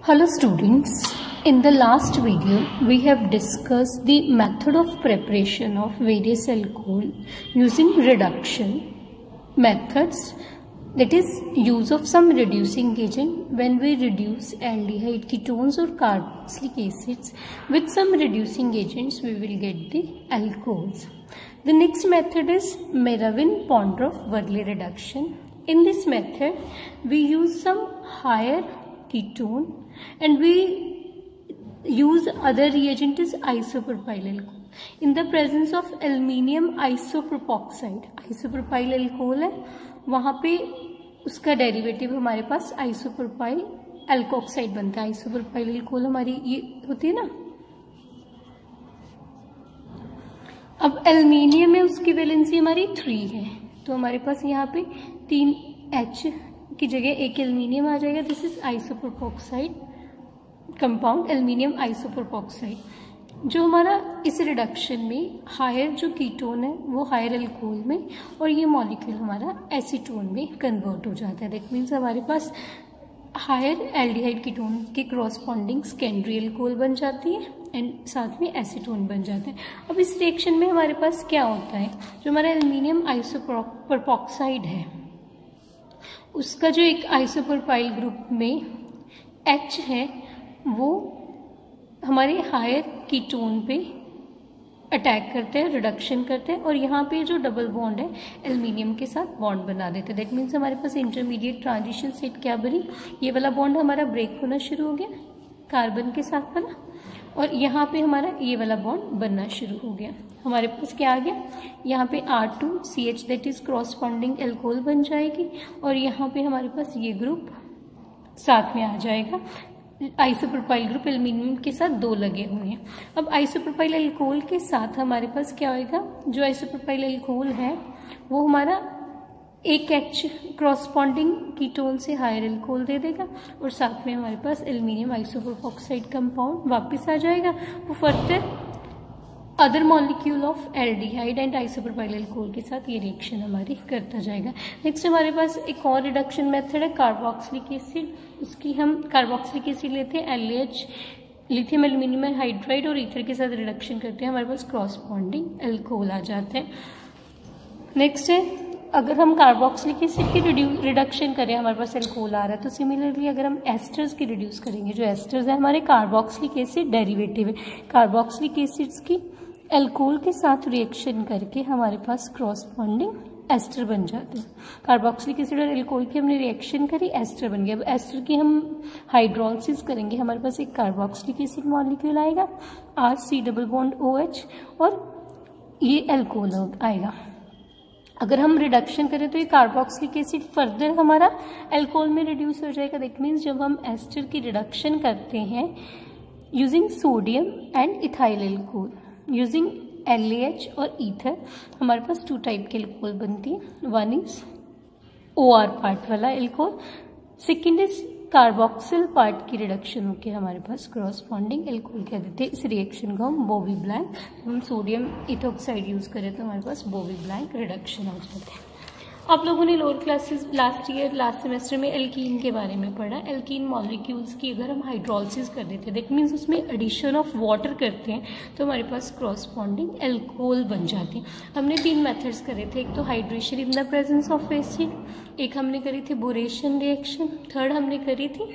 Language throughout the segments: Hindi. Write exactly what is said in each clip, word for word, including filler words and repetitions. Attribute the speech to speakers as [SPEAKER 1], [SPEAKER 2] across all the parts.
[SPEAKER 1] Hello students, in the last video we have discussed the method of preparation of various alcohol using reduction methods, that is use of some reducing agent when we reduce aldehyde ketones or carboxylic acids with some reducing agents we will get the alcohols. The next method is Merewin-Pondorf-Verley reduction. In this method we use some higher ketone and we use other reagent is isopropyl alcohol. In the presence of aluminium isopropoxide, isopropyl alcohol है, वहाँ पे उसका डेरिवेटिव हमारे पास आइसोप्रोपाइल एल्कोक्साइड बनता है. आइसोप्रोपाइल अल्कोहल हमारी ये होती है ना. अब एल्यूमिनियम में उसकी वैलेंसी हमारी थ्री है, तो हमारे पास यहाँ पे तीन एच की जगह एक एल्यूमिनियम आ जाएगा. This is isopropoxide compound, aluminium isopropoxide. जो हमारा इस रिडक्शन में हायर जो कीटोन है वो हायर अल्कोहल में और ये मॉलिक्यूल हमारा एसीटोन में कन्वर्ट हो जाता है. दैट मीन्स हमारे पास हायर एल्डिहाइड कीटोन के क्रॉसपॉन्डिंग सेकेंडरी अल्कोहल बन जाती है एंड साथ में एसीटोन बन जाते हैं. अब इस रिएक्शन में हमारे पास क्या होता है, जो हमारा एल्यूमिनियम आइसोप्रोपोक्साइड है उसका जो एक आइसोप्रोपाइल ग्रुप में एच है वो हमारे हायर कीटोन पे अटैक करते हैं, रिडक्शन करते हैं और यहाँ पे जो डबल बॉन्ड है एल्यूमिनियम के साथ बॉन्ड बना देते हैं. दैट मीन्स हमारे पास इंटरमीडिएट ट्रांजिशन स्टेट क्या बनी, ये वाला बॉन्ड हमारा ब्रेक होना शुरू हो गया कार्बन के साथ वाला, और यहाँ पे हमारा ये वाला बॉन्ड बनना शुरू हो गया. हमारे पास क्या आ गया, यहाँ पे R two C H that is corresponding alcohol बन जाएगी और यहाँ पे हमारे पास ये ग्रुप साथ में आ जाएगा. आइसोप्रोपाइल ग्रुप एल्यूमिनियम के साथ दो लगे हुए हैं. अब आइसोप्रोपाइल अल्कोहल के साथ हमारे पास क्या होएगा, जो आइसोप्रोपाइल अल्कोहल है वो हमारा एक एच क्रॉसपॉन्डिंग कीटोन से हायर अल्कोहल दे देगा और साथ में हमारे पास एल्यूमिनियम आइसोप्रोपोक्साइड कंपाउंड वापस आ जाएगा. वो further other molecule of aldehyde and isopropyl alcohol के साथ ये रिएक्शन हमारी करता जाएगा. नेक्स्ट हमारे पास एक और रिडक्शन मेथड है कार्बोक्सिलिक एसिड. उसकी हम कार्बोक्सिलिक एसिड लेते हैं, L H lithium aluminium hydride और ईथर के साथ रिडक्शन करते हैं, हमारे पास क्रॉसपॉन्डिंग अल्कोहल आ जाते हैं. नेक्स्ट है, अगर हम कार्बोक्सिलिक एसिड की रिडक्शन करें हमारे पास अल्कोहल आ रहा है, तो सिमिलरली अगर हम एस्टर्स की रिड्यूस करेंगे, जो एस्टर्स है हमारे कार्बोक्सिलिक एसिड डेरिवेटिव है, कार्बोक्सिलिक एसिड्स की अल्कोहल के साथ रिएक्शन करके हमारे पास क्रॉसपॉन्डिंग एस्टर बन जाते हैं. कार्बोक्सिलिक एसिड और अल्कोहल की हमने रिएक्शन करी, एस्टर बन गया. अब एस्टर की हम हाइड्रोलिसिस करेंगे, हमारे पास एक कार्बोक्सिलिक एसिड मॉलिक्यूल आएगा, R C double bond O H, और ये अल्कोहल आएगा. अगर हम रिडक्शन करें तो ये कार्बोक्सिलिक एसिड फर्दर हमारा अल्कोहल में रिड्यूस हो जाएगा. दैट मीन्स जब हम एस्टर की रिडक्शन करते हैं using sodium and ethyl alcohol using L A H और ईथर, हमारे पास टू टाइप के अल्कोहल बनती है. One is O R part वाला alcohol, second is carboxyl part की रिडक्शन होकर हमारे पास क्रॉसपॉन्डिंग अल्कोहल कह देते हैं. इस रिएक्शन को हम बोवी ब्लैंक, हम सोडियम इथोक्साइड यूज करें तो हमारे पास बोवी ब्लैंक रिडक्शन हो जाते हैं. आप लोगों ने lower classes last year last semester में एल्कीन के बारे में पढ़ा. एल्कीन मॉलिक्यूल्स की अगर हम हाइड्रोलिसिस कर देते हैं, दैट मीन्स उसमें एडिशन ऑफ वाटर करते हैं तो हमारे पास क्रॉसपॉन्डिंग अल्कोहल बन जाते हैं. हमने तीन मेथड्स करे थे, एक तो hydration in the presence of acid, एक हमने करी थी बोरेशन रिएक्शन, थर्ड हमने करी थी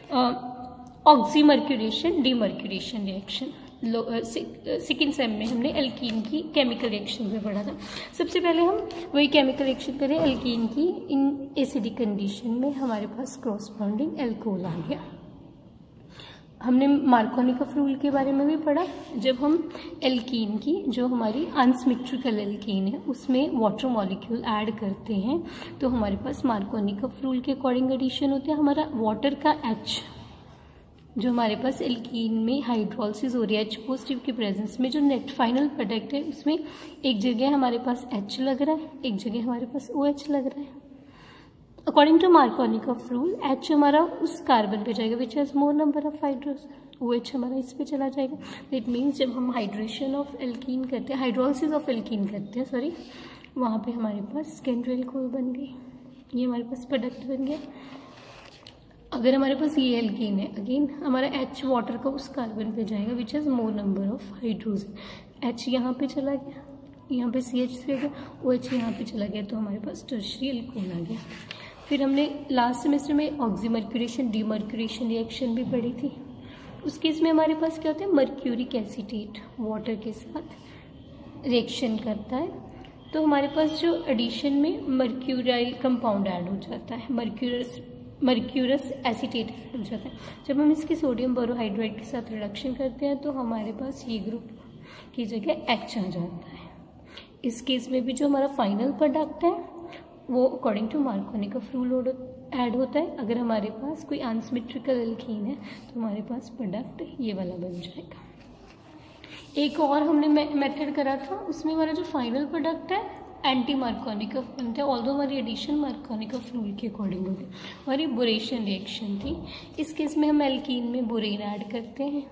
[SPEAKER 1] oxymercuration demercuration reaction. Second sem में हमने एल्कीन की केमिकल रिएक्शन में पढ़ा था. सबसे पहले हम वही केमिकल रिएक्शन करें एल्कीन की. इन एसिडिक कंडीशन में हमारे पास क्रॉसपॉन्डिंग अल्कोहल आ गया. हमने मार्कोनिकॉफ रूल के बारे में भी पढ़ा. जब हम एल्कीन की जो हमारी अनसिमेट्रिकल एल्कीन है उसमें वाटर मॉलिक्यूल ऐड करते हैं तो हमारे पास मार्कोनिकॉफ रूल के अकॉर्डिंग एडिशन होते हैं. हमारा वाटर का एच जो हमारे पास एल्कीन में हाइड्रोलिसिस हो रही है एच पॉजिटिव की प्रेजेंस में, जो नेट फाइनल प्रोडक्ट है उसमें एक जगह हमारे पास एच लग रहा है, एक जगह हमारे पास ओ एच लग रहा है. According to Markovnikov rule H हमारा उस कार्बन पे जाएगा which has more number of hydrogen, O H हमारा इस पे चला जाएगा. दैट मीन्स जब हम हाइड्रेशन ऑफ एल्कीन करते हैं, हाइड्रोलिसिस ऑफ एल्कीन करते हैं सॉरी, वहाँ पे हमारे पास सेकेंडरी अल्कोहल बन गई, ये हमारे पास प्रोडक्ट बन गया. अगर हमारे पास ये एल्कीन है, अगेन हमारा H वाटर का उस कार्बन पे जाएगा which has more number of hydrogen. H यहाँ पे चला गया, यहाँ पे सी एच थ्री हो गया, ओ एच यहाँ पे चला गया, तो हमारे पास टर्शियरी एल्कोन आ गया। फिर हमने लास्ट सेमेस्टर में ऑक्सीमर्क्यूरेशन डीमर्क्यूरेशन रिएक्शन भी पढ़ी थी। उस केस में हमारे पास क्या होता है, मर्क्यूरिक एसीटेट वाटर के साथ रिएक्शन करता है, तो हमारे पास जो एडिशन में मर्क्यूराइल कंपाउंड ऐड हो जाता है, मर्क्यूरस मर्क्यूरस एसीटेट हो जाता है। जब हम इसकी सोडियम बोरोहाइड्राइड के साथ रिडक्शन करते हैं तो हमारे पास ये ग्रुप की जगह एच आ जाता है। इस केस में भी जो हमारा फाइनल प्रोडक्ट है वो according to Markovnikov rule add होता है। अगर हमारे पास कोई अनसिमेट्रिकल एल्कीन है तो हमारे पास प्रोडक्ट ये वाला बन जाएगा। एक और हमने मेथड करा था, उसमें हमारा जो फाइनल प्रोडक्ट है एंटी मार्कोनिकॉफ बनता है, ऑल्दो हमारी एडिशन मार्कोनिकॉफ रूल के अकॉर्डिंग होती है। हमारी बोरेशन रिएक्शन थी, इस केस में हम एल्कीन में बोरेन ऐड करते हैं।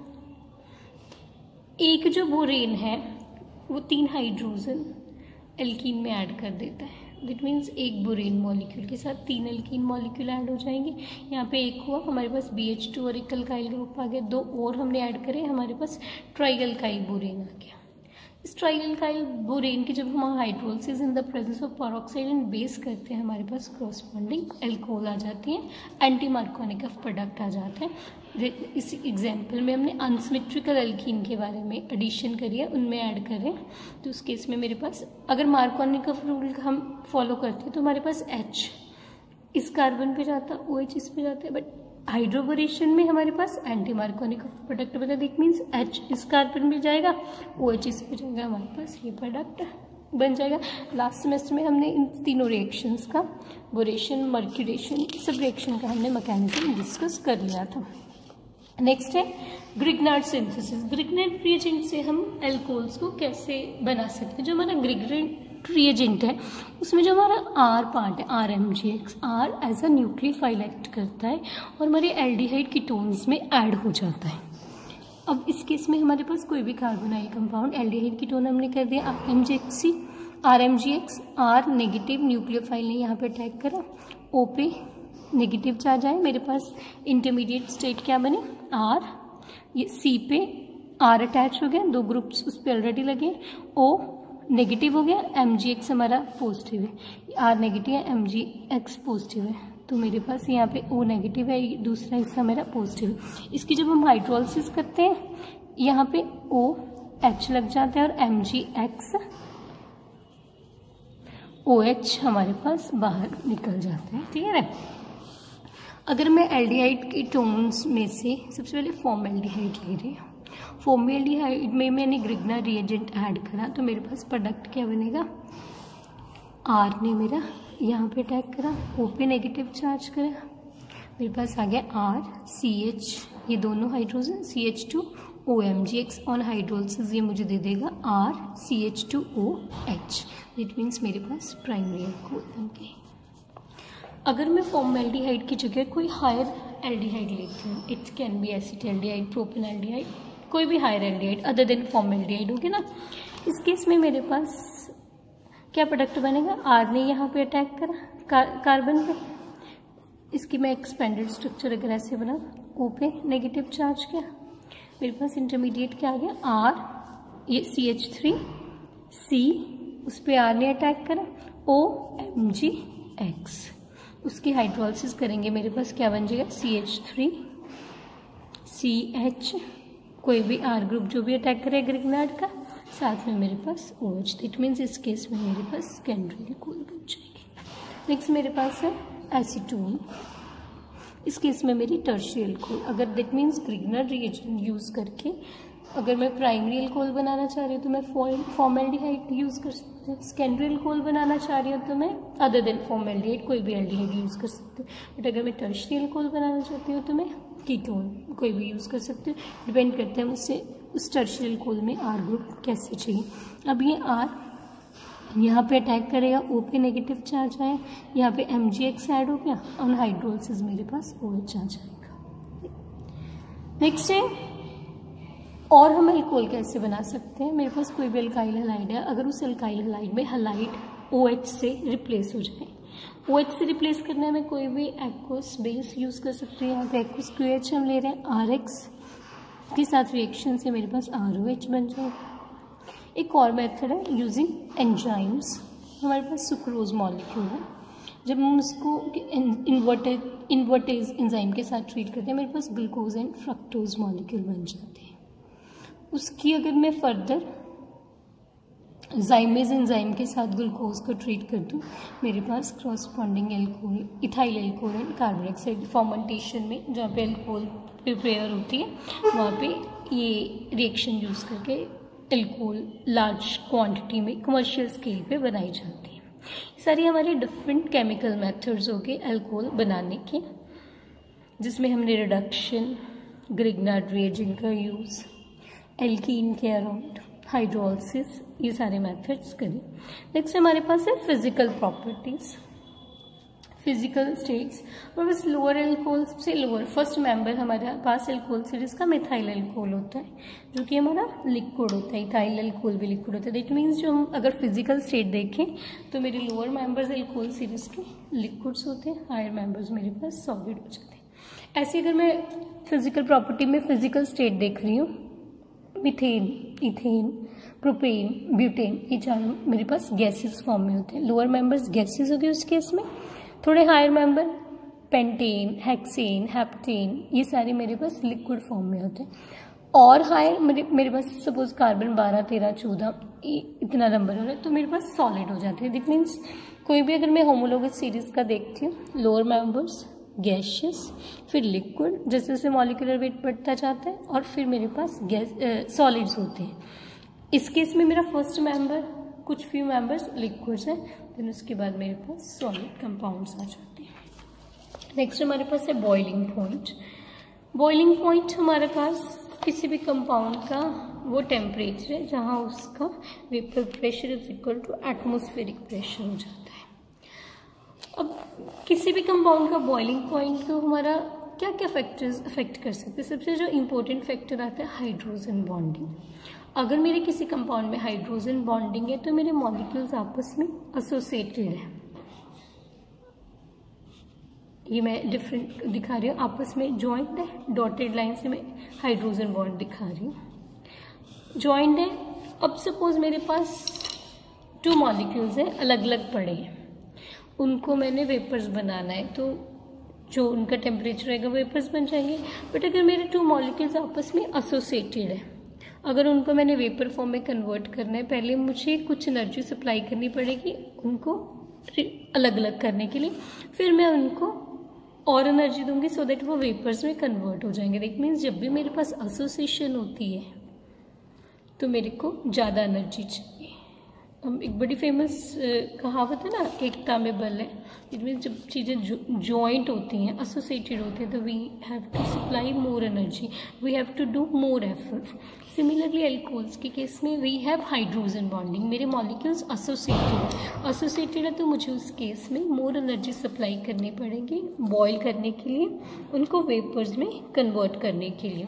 [SPEAKER 1] एक जो बोरेन है वो तीन हाइड्रोजन एल्कीन में ऐड कर देता है, दैट मीन्स एक बोरेन मॉलिक्यूल के साथ तीन एल्कीन मॉलिक्यूल ऐड हो जाएंगे। यहाँ पे एक हुआ, हमारे पास बी एच टू और एक अल्काइल ग्रुप आ गया, दो और हमने ऐड करे, हमारे पास ट्राई अल्काइल बोरेन आ गया। इस ट्राई अल्काइल बोरेन की जब हम hydrolysis in the presence of peroxide and base करते हैं, हमारे पास कॉरस्पॉन्डिंग एल्कोहल आ जाती है, एंटी मार्कोनिकॉफ प्रोडक्ट आ जाते हैं। इस एग्जाम्पल में हमने अनसिमेट्रिकल एल्कीन के बारे में एडिशन करी है, उनमें ऐड करें, तो उस केस में मेरे पास अगर मार्कोनिकॉफ रूल हम फॉलो करते हैं तो हमारे पास H इस कार्बन पे जाता, OH इस पे जाता है, बट हाइड्रोबोरेशन में हमारे पास एंटी मार्कोनिकॉफ प्रोडक्ट बना, दैट मीन्स H इस कार्बन पे जाएगा, OH इस पे जाएगा, हमारे पास ये प्रोडक्ट बन जाएगा। लास्ट सेमेस्टर में हमने इन तीनों रिएक्शंस का, बोरेशन, मर्क्यूरेशन, सब रिएक्शन का हमने मैकेनिज्म डिस्कस कर लिया था। नेक्स्ट है ग्रिग्नार्ड सिंथेसिस। ग्रिग्नार्ड रिएजेंट से हम एल्कोहल्स को कैसे बना सकते हैं। जो हमारा ग्रिग्नार्ड रिएजेंट है उसमें जो हमारा आर पार्ट है, R M G X, R as a nucleophile act करता है और हमारे एल्डिहाइड कीटोन्स में ऐड हो जाता है। अब इस केस में हमारे पास कोई भी कार्बोनाइल कंपाउंड, एल्डिहाइड कीटोन हमने कर दिया R M G X C, R M G X, R negative nucleophile ने यहाँ पे अटैक करा, ओ पे नेगेटिव चार्ज आए, मेरे पास इंटरमीडिएट स्टेट क्या बने, आर, ये सी पे आर अटैच हो गया, दो ग्रुप्स उस पर ऑलरेडी लगे, ओ नेगेटिव हो गया, एम जी एक्स हमारा पॉजिटिव है, आर नेगेटिव है, एम जी एक्स पॉजिटिव है, तो मेरे पास यहाँ पे ओ नेगेटिव है, दूसरा हिस्सा मेरा पॉजिटिव है। इसकी जब हम हाइड्रोलिसिस करते हैं यहाँ पे ओ एच लग जाता है और M G X O H हमारे पास बाहर निकल जाते हैं, क्लियर है। अगर मैं एल्डिहाइड कीटोन्स में से सबसे पहले फॉर्मेल्डिहाइड ले रही हूँ, फॉर्मेल्डिहाइड में मैंने ग्रिग्नार्ड रिएजेंट ऐड करा तो मेरे पास प्रोडक्ट क्या बनेगा, आर ने मेरा यहाँ पे अटैक करा, ओ पे नेगेटिव चार्ज करा, मेरे पास आ गया आर सी एच, ये दोनों hydrogen C H two O M G X on hydrolysis, ये मुझे दे देगा R C H two O H, that means मेरे पास प्राइमरी एल्कोहल बन गई। अगर मैं फॉर्मेल्डिहाइड की जगह कोई हायर एल्डिहाइड लेती हूँ, it can be acetaldehyde, propanaldehyde, कोई भी higher aldehyde other than formaldehyde होगी ना, इस केस में मेरे पास क्या प्रोडक्ट बनेगा, आर ने यहाँ पे अटैक करा कार, कार्बन पे, इसकी मैं एक्सपेंडेड स्ट्रक्चर अगर ऐसे बना, ओ पे नेगेटिव चार्ज किया, मेरे पास इंटरमीडिएट क्या आ गया, आर, ये सी एच थ्री, सी, उस पर आर ने अटैक करा, ओ एम जी एक्स, उसकी हाइड्रोलिसिस करेंगे, मेरे पास क्या बन जाएगा, C H three C H, कोई भी आर ग्रुप जो भी अटैक करे ग्रिग्नार्ड का, साथ में मेरे पास ओ एच, इट मीन्स इस केस में मेरे पास सेकेंडरी एल्कोहल बन जाएगी। नेक्स्ट मेरे पास है एसीटोन, इस केस में मेरी टर्शियरी एल्कोहल, अगर that means Grignard reagent use करके अगर मैं प्राइमरी एल्कोहल बनाना चाह रही हूँ तो मैं फॉर्मेल्डिहाइड यूज़ कर सकती हूँ, सेकेंडरी एल्कोहल बनाना चाह रही हूँ तो मैं अदर देन फॉर्मेल्डिहाइड कोई भी एल्डिहाइड यूज़ कर सकती हूँ, बट अगर मैं टर्शियरी एल्कोहल बनाना चाहती हूँ तो मैं कीटोन कोई भी यूज़ कर सकती हूँ, डिपेंड करते हैं मुझसे उस टर्शियरी एल्कोहल में आर ग्रुप कैसे चाहिए। अब ये आर यहाँ पे अटैक करेगा, ओ पे नेगेटिव चार्ज आए, यहाँ पे एम जी एक्स ऐड हो गया, ऑन हाइड्रोलिसिस मेरे पास ओ एच आ जाएगा। नेक्स्ट है और हम एल्कोहल कैसे बना सकते हैं, मेरे पास कोई भी अल्काइल हैलाइड है, अगर उस अल्काइल हैलाइड में हैलाइड ओ एच से रिप्लेस हो जाए, ओ एच से रिप्लेस करना है, मैं कोई भी एक्वस बेस यूज़ कर सकती हूँ। यहाँ पे एक्वस क्यू एच हम ले रहे हैं, आर एक्स के साथ रिएक्शन से मेरे पास आर ओ एच बन जाएगा। एक और मेथड है यूजिंग एंजाइम्स। हमारे पास सुक्रोज मॉलिक्यूल है, जब हम उसको इन्वर्टेज इन्वर्टेज एंजाइम के साथ ट्रीट करते हैं मेरे पास ग्लूकोज एंड फ्रक्टोज मॉलिक्यूल बन जाते हैं। उसकी अगर मैं फर्दर जाइमेज एंजाइम के साथ ग्लूकोज को ट्रीट कर दूँ, मेरे पास corresponding alcohol, ethyl alcohol and carbon dioxide fermentation में जहाँ पे एल्कोहल प्रिपेयर होती है वहाँ पे ये रिएक्शन यूज़ करके एल्कोहल लार्ज क्वांटिटी में कमर्शियल स्केल पे बनाई जाती है। सारी हमारे डिफरेंट केमिकल मेथड्स हो गए एल्कोहल बनाने के, जिसमें हमने रिडक्शन, ग्रिग्नार्ड रिएजेंट का यूज़, एल्कीन के अराउंड, हाइड्रोलिसिस, ये सारे मेथड्स करें। नेक्स्ट हमारे पास है फिजिकल प्रॉपर्टीज, फिजिकल स्टेट्स। और बस लोअर एल्कोहल सबसे लोअर फर्स्ट मेंबर हमारे पास एल्कोहल सीरीज का मिथाइल एल्कोहल होता है, जो कि हमारा लिक्विड होता है। इथाइल एल्कोहल भी लिक्विड होता है। दैट मीन्स जो हम अगर फिजिकल स्टेट देखें तो मेरे लोअर मेंबर्स एल्कोहल सीरीज के लिक्विड्स होते हैं, हायर मेंबर्स मेरे पास सॉलिड हो जाते हैं। ऐसे अगर मैं फिजिकल प्रॉपर्टी में फिजिकल स्टेट देख रही हूँ, मीथेन, इथेन, प्रोपेन, ब्यूटेन, ये चारों मेरे पास गैसेस फॉर्म में होते हैं। लोअर मेंबर्स गैसेस हो गए उस केस में। थोड़े higher member pentane, hexane, heptane, ये सारे मेरे पास लिक्विड फॉर्म में होते हैं। और हायर मेरे मेरे पास सपोज कार्बन बारह, तेरह, चौदह इतना नंबर हो रहा है तो मेरे पास सॉलिड हो जाते हैं। दिट मीन्स कोई भी अगर मैं होमोलोगस सीरीज का देखती हूँ, लोअर मेंबर्स गैशियस, फिर लिक्विड, जैसे जैसे मॉलिक्यूलर वेट बढ़ता जाता है, और फिर मेरे पास गैस सॉलिड्स होते हैं। इस केस में मेरा फर्स्ट मेंबर कुछ फ्यू मेंबर्स लिक्विड्स हैं, देन उसके बाद मेरे पास सॉलिड कंपाउंड्स आ जाते हैं। नेक्स्ट हमारे पास है बॉइलिंग पॉइंट। बॉइलिंग पॉइंट हमारे पास किसी भी कंपाउंड का वो टेम्परेचर है जहाँ उसका vapour pressure is equal to atmospheric pressure हो जाता है। अब किसी भी कंपाउंड का बॉइलिंग पॉइंट तो हमारा क्या क्या फैक्टर्स अफेक्ट कर सकते हैं। सबसे जो इम्पोर्टेंट फैक्टर आता है हाइड्रोजन बॉन्डिंग। अगर मेरे किसी कंपाउंड में हाइड्रोजन बॉन्डिंग है तो मेरे मॉलिक्यूल्स आपस में एसोसिएटेड है। ये मैं डिफरेंट दिखा रही हूँ, आपस में जॉइंट है, डॉटेड लाइन से मैं हाइड्रोजन बॉन्ड दिखा रही हूँ, जॉइंट है। अब सपोज मेरे पास टू मॉलिक्यूल्स हैं, अलग अलग पड़े हैं, उनको मैंने वेपर्स बनाना है तो जो उनका टेम्परेचर रहेगा वेपर्स बन जाएंगे। बट अगर मेरे टू मॉलिक्यूल्स आपस में एसोसिएटेड है, अगर उनको मैंने वेपर फॉर्म में कन्वर्ट करना है, पहले मुझे कुछ एनर्जी सप्लाई करनी पड़ेगी उनको अलग अलग करने के लिए, फिर मैं उनको और एनर्जी दूंगी सो दैट वो वेपर्स में कन्वर्ट हो जाएंगे। दैट मीन्स जब भी मेरे पास एसोसिएशन होती है तो मेरे को ज़्यादा एनर्जी चाहिए। हम एक बड़ी फेमस कहावत है ना, एकता में बल है। इट मीन्स जब चीज़ें जॉइंट होती हैं, एसोसिएटेड होती हैं, तो we have to supply more energy, we have to do more effort. Similarly alcohols के केस में वी हैव हाइड्रोजन बॉन्डिंग, मेरे मॉलिक्यूल्स एसोसिएटेड एसोसिएटेड है तो मुझे उस केस में मोर एनर्जी सप्लाई करनी पड़ेगी बॉयल करने के लिए, उनको वेपर्स में कन्वर्ट करने के लिए।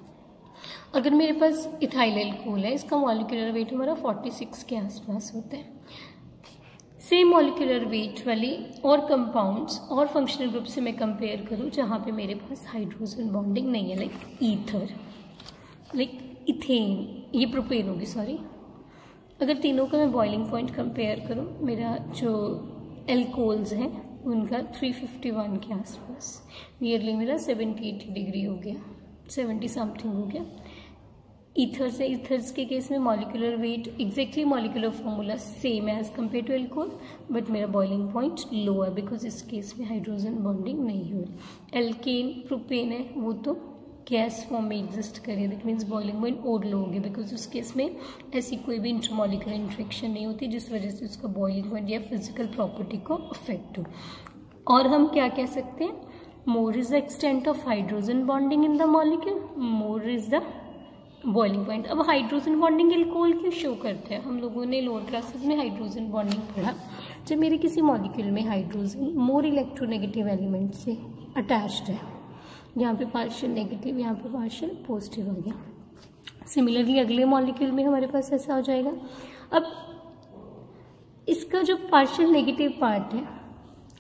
[SPEAKER 1] अगर मेरे पास इथाइल एल्कोहल है, इसका मॉलिक्यूलर वेट हमारा छियालीस के आसपास होता है। सेम मॉलिक्यूलर वेट वाली और कंपाउंड्स और फंक्शनल ग्रुप से मैं कंपेयर करूं जहां पे मेरे पास हाइड्रोजन बॉन्डिंग नहीं है, लाइक ईथर, लाइक इथेन, ये प्रोपेन होगी सॉरी। अगर तीनों का मैं बॉइलिंग पॉइंट कंपेयर करूं, मेरा जो एल्कोहल्स हैं उनका तीन सौ इक्यावन के आसपास, नियरली मेरा सेवेंटी एटी डिग्री हो गया, सेवेंटी समथिंग हो गया। ईथर से ईथर्स के केस में molecular weight exactly molecular formula same है as compare to alcohol, but मेरा बॉइलिंग पॉइंट लो है बिकॉज इस केस में हाइड्रोजन बॉन्डिंग नहीं हो रही। एल्केन प्रोपेन है वो तो गैस फॉर्म में एग्जिस्ट करे, दैट मीन्स बॉइलिंग पॉइंट और लो होगी बिकॉज उस केस में ऐसी कोई भी इंटरमॉलिक्यूलर इंट्रैक्शन नहीं होती जिस वजह से उसका बॉइलिंग पॉइंट या फिजिकल प्रॉपर्टी को अफेक्ट हो। और हम क्या कह सकते हैं, more is the extent of hydrogen bonding in the molecule, more is the boiling point. अब हाइड्रोजन बॉन्डिंग एल्कोहल क्यों शो करते हैं, हम लोगों ने लोअर क्लासेस में हाइड्रोजन बॉन्डिंग पढ़ा। जब मेरे किसी मॉलिक्यूल में हाइड्रोजन मोर इलेक्ट्रोनेगेटिव एलिमेंट से अटैच्ड है, यहाँ पे पार्शियल नेगेटिव, यहाँ पे पार्शियल पॉजिटिव आ गया। सिमिलरली अगले मॉलिक्यूल में हमारे पास ऐसा हो जाएगा। अब इसका जो पार्शियल नेगेटिव पार्ट है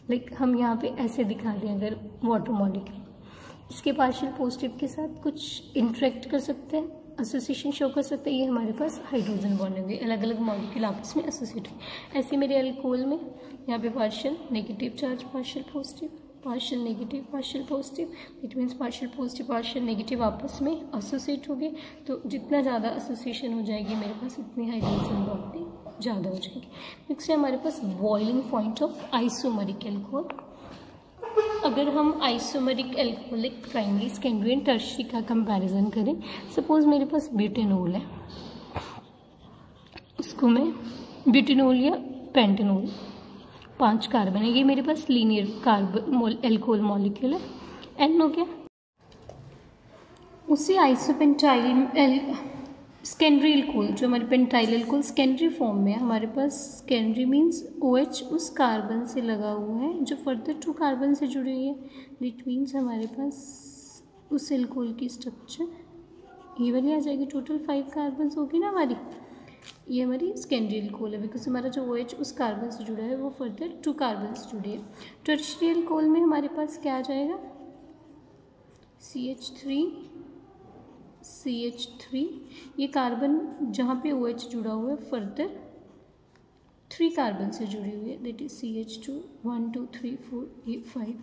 [SPEAKER 1] लाइक हम यहाँ पे ऐसे दिखा दें अगर वाटर मॉलिक्यूल, इसके पार्शियल पॉजिटिव के साथ कुछ इंटरेक्ट कर सकते हैं, एसोसिएशन शो कर सकते हैं, ये हमारे पास हाइड्रोजन बॉन्ड होंगे, अलग अलग मॉलिक्यूल आपस में एसोसिएट होंगे। ऐसे मेरे अल्कोहल में यहाँ पे partial negative charge, partial positive, partial negative, partial positive, it means partial positive partial negative आपस में एसोसिएट हो गए। तो जितना ज़्यादा एसोसिएशन हो जाएगी मेरे पास उतनी हाइड्रोजन बॉन्डिंग ज़्यादा हो जाएगी। नेक्स्ट है हमारे पास boiling point of isomeric alcohol. अगर हम isomeric alcoholic primary secondary and tertiary का कंपैरिजन करें, सपोज मेरे पास ब्यूटेनॉल है, उसको मैं ब्यूटेनॉल या पेंटेनॉल, पांच कार्बन है, ये मेरे पास लीनियर कार्बन एल्कोहल मॉलिक्यूल है, एन हो गया। उसी आइसोपेंटाइल सेकेंडरी एल्कोहल, जो हमारे पेंटाइल एल्कोहल सेकेंडरी फॉर्म में है, हमारे पास सेकेंडरी मीन्स OH उस कार्बन से लगा हुआ है जो फर्दर टू कार्बन से जुड़ी हुई है, इट मीन्स हमारे पास उस एल्कोहल की स्ट्रक्चर ये वाली आ जाएगी। टोटल फाइव कार्बन होगी ना हमारी, ये हमारी सेकेंडरी एल्कोहल है बिकॉज हमारा जो OH उस कार्बन से जुड़ा है वो फर्दर टू कार्बन से जुड़ी है। टर्शियरी एल्कोहल में हमारे पास क्या आ जाएगा, C H three C H three, ये कार्बन जहाँ पे OH जुड़ा हुआ है फर्दर थ्री कार्बन से जुड़ी हुई है, that is C H two, one two three four, ये फाइव।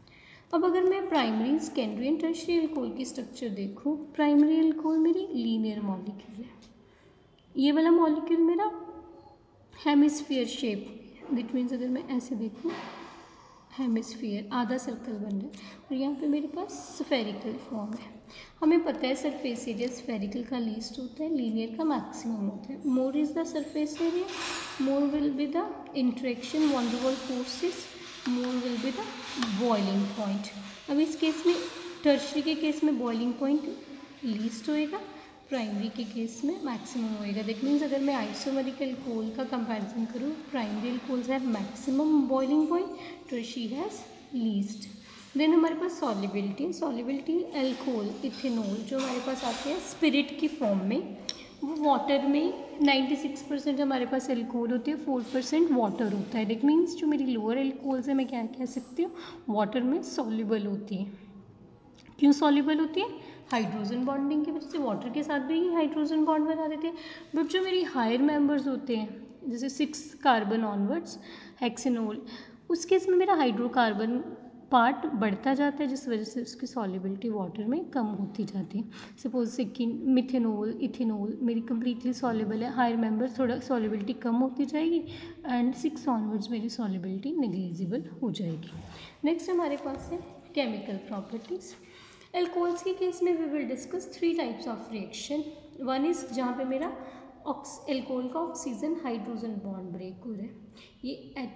[SPEAKER 1] अब अगर मैं primary secondary and tertiary alcohol की स्ट्रक्चर देखूँ, प्राइमरी एल्कोहल मेरी लीनियर मॉलिक्यूल है, ये वाला मॉलिक्यूल मेरा हेमिस्फीयर शेप में, दैट मीन्स अगर मैं ऐसे देखूँ हेमिस्फीयर आधा सर्कल बन रहा है और यहाँ पे मेरे पास स्फेरिकल फॉर्म है। हमें पता है सरफेस एरिया स्फेरिकल का लीस्ट होता है, लीनियर का मैक्सिमम होता है। More is the surface area, more will be the interaction one to one forces, more will be the boiling point. अब इस केस में टर्शियरी के केस में बॉइलिंग पॉइंट लीस्ट होएगा, प्राइमरी के केस में मैक्सिमम होएगा। दैट मीन्स अगर मैं आइसोमरिक एल्कोहल का कंपैरिजन करूँ, primary alcohols have maximum boiling point, tertiary has least. Then हमारे पास सॉल्युबिलिटी, सॉल्युबिलिटी एल्कोहल इथेनॉल जो हमारे पास आते हैं स्पिरिट की फॉर्म में, वो वाटर में छियानवे परसेंट हमारे पास एल्कोहल होती है, फोर परसेंट वाटर होता है। दैट मीन्स जो मेरी लोअर एल्कोहल्स है मैं क्या कह सकती हूँ, वाटर में सॉल्युबल होती है। क्यों सॉल्युबल होती है, हाइड्रोजन बॉन्डिंग की वजह से, वाटर के साथ भी हाइड्रोजन बॉन्ड बना देते हैं। बट जो मेरी हायर मेंबर्स होते हैं जैसे सिक्स कार्बन ऑनवर्ड्स हेक्सेनॉल, उस केस में मेरा हाइड्रोकार्बन पार्ट बढ़ता जाता है जिस वजह से उसकी सॉल्युबिलिटी वाटर में कम होती जाती है। सपोज सेकेंड मिथेनॉल इथेनॉल मेरी कम्प्लीटली सॉल्युबल है, हायर मेंबर थोड़ा सॉल्युबिलिटी कम होती जाएगी एंड सिक्स ऑनवर्ड्स मेरी सॉल्युबिलिटी नेग्लिजिबल हो जाएगी। नेक्स्ट हमारे पास है केमिकल प्रॉपर्टीज़। एल्कोहल्स के केस में we will discuss three types of reaction. One is जहाँ पे मेरा ऑक्स एल्कोहल का ऑक्सीजन हाइड्रोजन बॉन्ड ब्रेक हो रहा है, ये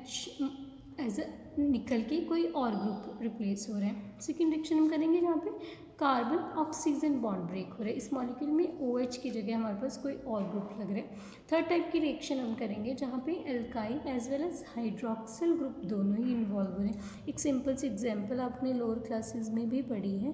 [SPEAKER 1] एच एज अ निकल के कोई और ग्रुप रिप्लेस हो रहा है। सेकेंड रिएक्शन हम करेंगे जहाँ पे कार्बन ऑक्सीजन बॉन्ड ब्रेक हो रहा है, इस मॉलिक्यूल में OH की जगह हमारे पास कोई और ग्रुप लग रहा है। थर्ड टाइप की रिएक्शन हम करेंगे जहाँ पे alkyl as well as hydroxyl group दोनों ही इन्वॉल्व हो रहे हैं। एक सिंपल सी एग्जाम्पल आपने लोअर क्लासेस में भी पढ़ी है,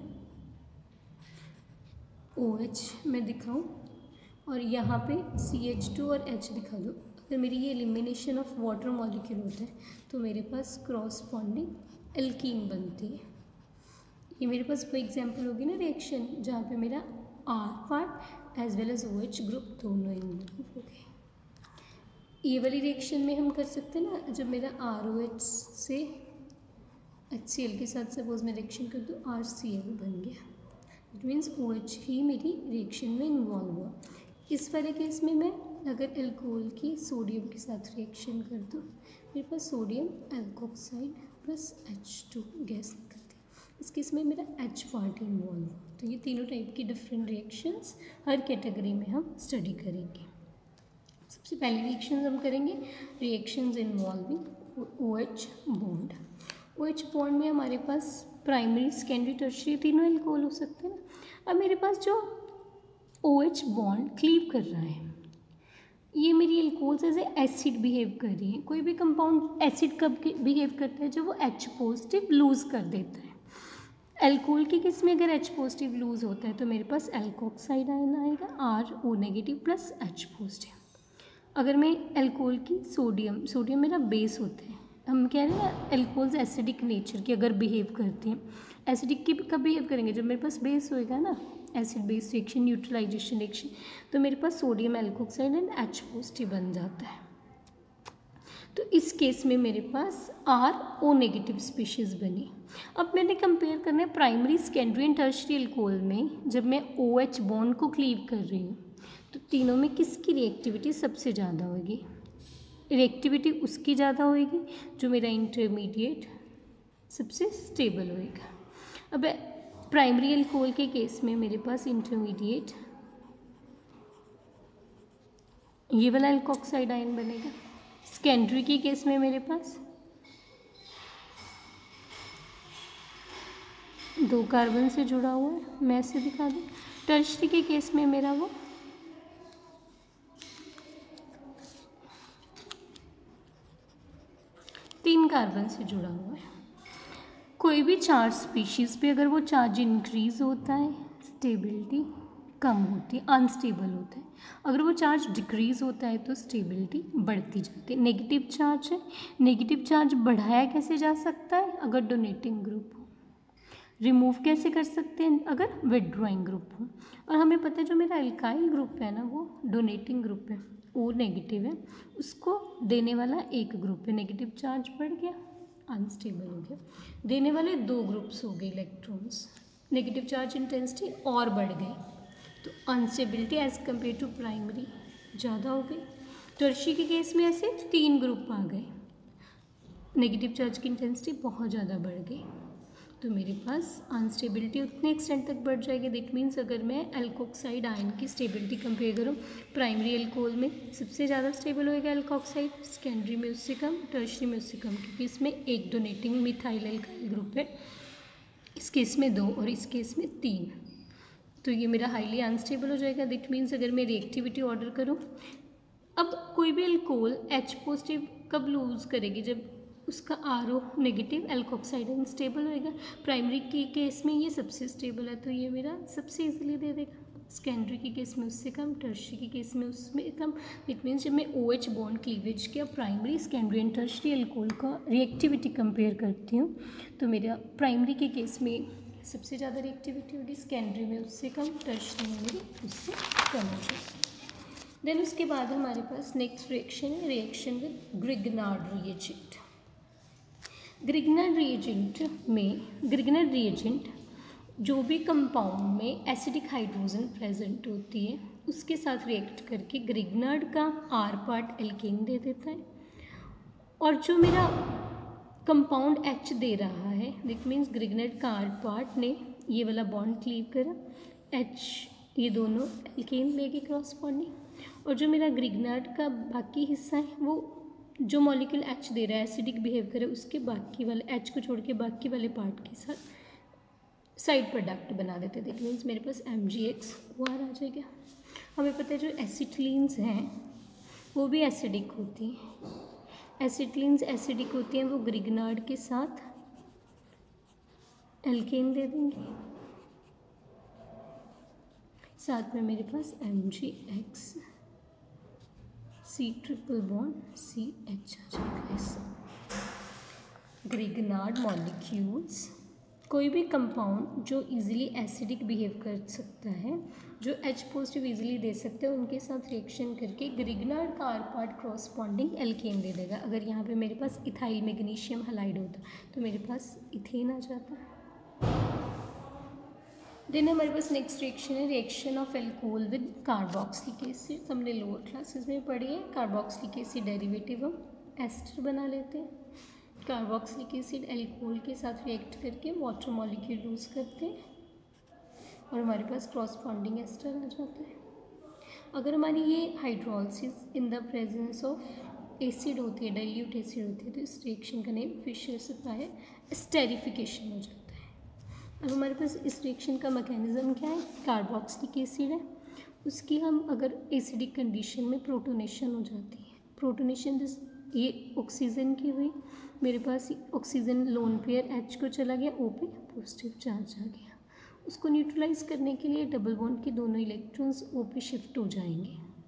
[SPEAKER 1] OH मैं दिखाऊं और यहाँ पे सी एच टू और H दिखा दूँ, अगर मेरी ये एलिमिनेशन ऑफ वाटर मॉलिक्यूल होता है तो मेरे पास क्रॉसपॉन्डिंग एल्कीन बनती है। ये मेरे पास कोई एग्जांपल होगी ना रिएक्शन जहाँ पे मेरा R part as well as OH group दोनों इन्वॉल्व हो गए। ये वाली रिएक्शन में हम कर सकते हैं ना, जब मेरा आर ओ एच से एच सी एल के साथ सपोज मैं रिएक्शन कर दूँ, आर सी एल बन गया, इट मीन्स ओ एच ही मेरी रिएक्शन में इन्वॉल्व हुआ। इस वाले केस में मैं अगर एल्कोहल की सोडियम के साथ रिएक्शन कर दूँ, मेरे पास sodium alkoxide plus H two gas निकलती है, इस केस में मेरा H पार्ट इन्वॉल्व हुआ। तो ये तीनों टाइप की डिफरेंट रिएक्शंस हर कैटेगरी में हम स्टडी करेंगे। सबसे पहली रिएक्शंस हम करेंगे reactions involving OH bond. OH bond में हमारे पास प्राइमरी सेकेंडरी टर्शियरी तीनों एल्कोहल हो सकते हैं ना। अब मेरे पास जो OH बॉन्ड क्लीव कर रहा है, ये मेरी एल्कोहल से एसिड बिहेव कर रही है। कोई भी कंपाउंड एसिड कब बिहेव करता है, जब वो H पॉजिटिव लूज कर देता है। एल्कोहल के केस में अगर H पॉजिटिव लूज होता है तो मेरे पास एल्कोक्साइड आयन आएगा, R O negative plus H positive. अगर मैं एल्कोहल की सोडियम सोडियम मेरा बेस होता है, हम कह रहे हैं ना एल्कोहल्स एसिडिक नेचर की अगर बिहेव करते हैं, एसिडिक की कब बिहेव करेंगे, जब मेरे पास बेस होएगा ना, acid base reaction, neutralization reaction, तो मेरे पास sodium alkoxide and H positive बन जाता है। तो इस केस में मेरे पास आर ओ नेगेटिव स्पीशीज बनी। अब मैंने कंपेयर करना है primary, secondary and tertiary alcohol में, जब मैं ओ एच बॉन्ड को क्लीव कर रही हूँ तो तीनों में किसकी रिएक्टिविटी सबसे ज़्यादा होगी? रिएक्टिविटी उसकी ज़्यादा होगी जो मेरा इंटरमीडिएट सबसे स्टेबल होएगा। अब प्राइमरी अल्कोहल के केस में मेरे पास इंटरमीडिएट ये वाला एल्कोक्साइड आयन बनेगा। सेकेंडरी के केस में मेरे पास दो कार्बन से जुड़ा हुआ है, मैं ऐसे दिखा दूँ। टर्शियरी के केस में मेरा वो तीन कार्बन से जुड़ा हुआ है। कोई भी चार्ज स्पीशीज़ पे अगर वो चार्ज इंक्रीज होता है स्टेबिलिटी कम होती है, अनस्टेबल होता है। अगर वो चार्ज डिक्रीज होता है तो स्टेबिलिटी बढ़ती जाती है। नेगेटिव चार्ज है, नेगेटिव चार्ज बढ़ाया कैसे जा सकता है? अगर डोनेटिंग ग्रुप हो। रिमूव कैसे कर सकते हैं? अगर विदड्रॉइंग ग्रुप हो। और हमें पता है जो मेरा अल्काइल ग्रुप है ना वो डोनेटिंग ग्रुप है, ओ नेगेटिव है, उसको देने वाला एक ग्रुप है, नेगेटिव चार्ज बढ़ गया, अनस्टेबल हो गया। देने वाले दो ग्रुप्स हो गए इलेक्ट्रॉन्स, नेगेटिव चार्ज इंटेंसिटी और बढ़ गई, तो unstability as compare to primary ज़्यादा हो गई। टर्शियरी के केस में ऐसे तीन ग्रुप आ गए, नेगेटिव चार्ज की इंटेंसिटी बहुत ज़्यादा बढ़ गई, तो मेरे पास अनस्टेबिलिटी उतने एक्सटेंट तक बढ़ जाएगी। दैट मीन्स अगर मैं एल्कोक्साइड आयन की स्टेबिलिटी कंपेयर करूँ, प्राइमरी अल्कोहल में सबसे ज़्यादा स्टेबल होएगा एल्कोक्साइड, सेकेंडरी में उससे कम, टर्शियरी में उससे कम, क्योंकि इसमें एक डोनेटिंग मिथाइल एल्काइल ग्रुप है, इस केस में दो और इस केस में तीन, तो ये मेरा हाईली अनस्टेबल हो जाएगा। दैट मीन्स अगर मैं रिएक्टिविटी ऑर्डर करूँ, अब कोई भी अल्कोहल एच पॉजिटिव कब लूज़ करेगी? जब उसका R O negative alkoxide stable होएगा। प्राइमरी के केस में ये सबसे स्टेबल है, तो ये मेरा सबसे इजीली दे देगा। सेकेंडरी के केस में उससे कम, टर्शियरी के केस में उसमें कम। इट मीन्स जब मैं ओ एच बॉन्ड क्लीवेज किया primary, secondary and tertiary alcohol का रिएक्टिविटी कंपेयर करती हूँ, तो मेरा प्राइमरी के केस में सबसे ज़्यादा रिएक्टिविटी होगी, सेकेंडरी में उससे कम, टर्शियरी में मेरी उससे कम हो जाएगी। देन उसके बाद हमारे पास नेक्स्ट रिएक्शन है reaction with Grignard reagent. Grignard reagent में ग्रिग्नार्ड रिएजेंट जो भी कंपाउंड में एसिडिक हाइड्रोजन प्रेजेंट होती है उसके साथ रिएक्ट करके ग्रिग्नार्ड का आर पार्ट एल्केन दे देता है, और जो मेरा कंपाउंड एच दे रहा है, दैट मीन्स ग्रिग्नार्ड का आर पार्ट ने ये वाला बॉन्ड क्लीव करा, एच ये दोनों एल्केन लेके क्रॉसबॉन्डिंग, और जो मेरा ग्रिग्नार्ड का बाकी हिस्सा है वो जो मॉलिक्यूल एच दे रहा है एसिडिक बिहेव करे उसके बाकी वाले एच को छोड़ के बाकी वाले पार्ट के साथ साइड प्रोडक्ट बना देते हैं। दैट मीन्स मेरे पास M G X O R आ जाएगा। हमें पता है जो एसिटिलीन्स हैं वो भी एसिडिक होती हैं, एसिटिलीन्स एसिडिक होती हैं, वो ग्रिग्नार्ड के साथ एल्केन दे देंगे, साथ में मेरे पास M G X C triple bond C H आ जाएगा। ऐसा ग्रिग्नार्ड मॉलिक्यूल्स कोई भी कंपाउंड जो इजीली एसिडिक बिहेव कर सकता है, जो एच पॉजिटिव इजीली दे सकते हैं, उनके साथ रिएक्शन करके ग्रिग्नार्ड का R part corresponding alkane दे देगा। अगर यहाँ पे मेरे पास इथाइल मैग्नीशियम हैलाइड होता तो मेरे पास इथेन आ जाता। देन हमारे पास नेक्स्ट रिएक्शन है reaction of alcohol with carboxylic acid. हमने लोअर क्लासेस में पढ़ी है। कार्बोक्सिलिक एसिड डेरिवेटिव हम एस्टर बना लेते हैं। कार्बोक्सिलिक एसिड एल्कोहल के साथ रिएक्ट करके वाटर मॉलिक्यूल लूज करते हैं और हमारे पास क्रॉस बॉन्डिंग एस्टर आ जाता है। अगर हमारी ये hydrolysis in the presence of acid होती है, डाइल्यूट एसिड होती है, तो इस रिएक्शन का नेम फिशर सप्लाई एस्टेरिफिकेशन हो जाता है। अब हमारे पास इस रिएक्शन का मैकेनिज्म क्या है? कार्बोक्सिलिक एसिड है, उसकी हम अगर एसिडिक कंडीशन में प्रोटोनेशन हो जाती है, प्रोटोनेशन दिस ये ऑक्सीजन की हुई, मेरे पास ऑक्सीजन लोन पेयर एच को चला गया, ओ पे पॉजिटिव चार्ज आ गया, उसको न्यूट्रलाइज करने के लिए डबल बॉन्ड के दोनों इलेक्ट्रॉन्स ओ पे शिफ्ट हो जाएंगे।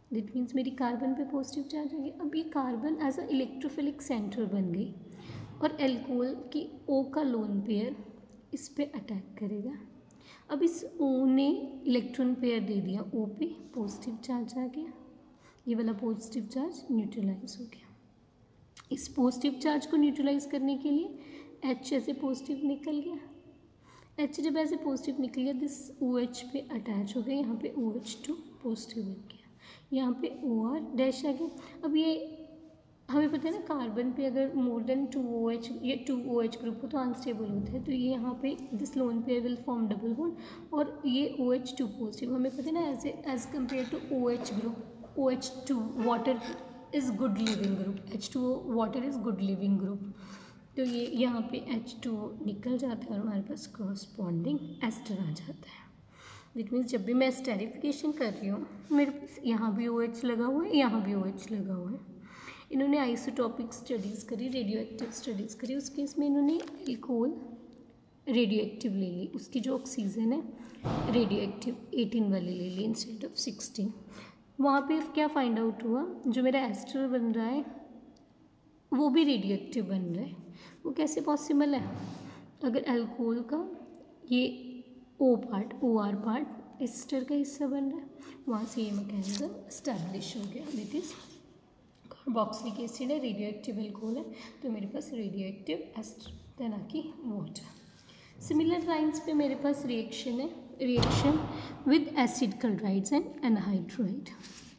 [SPEAKER 1] दैट मीन्स मेरी कार्बन पे पॉजिटिव चार्ज आ गया। अब ये carbon as a electrophilic centre बन गई और एल्कोहल की ओ का लोन पेयर इस पे अटैक करेगा। अब इस ओ ने इलेक्ट्रॉन पेयर दे दिया, ओ पे पॉजिटिव चार्ज आ गया, ये वाला पॉजिटिव चार्ज न्यूट्रलाइज हो गया। इस पॉजिटिव चार्ज को न्यूट्रलाइज करने के लिए एच ऐसे पॉजिटिव निकल गया। एच जब ऐसे पॉजिटिव निकल गया दिस ओ एच पे अटैच हो गया, यहाँ पे ओ एच टू पॉजिटिव बन गया, यहाँ पे ओ आर डैश आ गया। अब ये हमें पता है ना कार्बन पे अगर more than two O H या टू ओ एच ग्रुप हो तो अनस्टेबल होता है, तो ये यहाँ पे this lone pair will form double bond और ये ओ एच टू पॉजिटिव। हमें पता है ना as as compare to O H group, O H two water is good leaving group, H two O water is good leaving group, तो ये यहाँ पे एच टू ओ निकल जाता है और हमारे पास कॉरस्पॉन्डिंग एस्टर आ जाता है। दैट मीन्स जब भी मैं एस्टेरिफिकेशन कर रही हूँ मेरे पास यहाँ भी ओ एच लगा हुआ है, यहाँ भी ओ एच लगा हुआ है। इन्होंने आइसोटॉपिक स्टडीज़ करी, रेडियो एक्टिव स्टडीज़ करी, उस केस में इन्होंने एल्कोहल रेडियो एक्टिव ले ली, उसकी जो ऑक्सीजन है रेडियो एक्टिव एटीन वाली ले ली इंस्टेड ऑफ सिक्सटीन। वहाँ पे क्या फाइंड आउट हुआ, जो मेरा एस्टर बन रहा है वो भी रेडियो एक्टिव बन रहा है। वो कैसे पॉसिबल है, अगर अल्कोहल का ये O part, O R part ester का हिस्सा बन रहा है, वहाँ से ये मैकेनिज्म एस्टैब्लिश हो गया। दैट इज कार्बोक्सिलिक एसिड है, रेडियो एक्टिव अल्कोहल है, तो मेरे पास रेडियो एक्टिव एस्टर ना कि वाटर। सिमिलर लाइंस पे मेरे पास रिएक्शन है, reaction with acid chlorides and anhydride.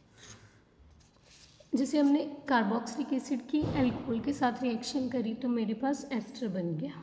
[SPEAKER 1] जैसे हमने कार्बोक्सिलिक एसिड की अल्कोहल के साथ रिएक्शन करी तो मेरे पास एस्टर बन गया।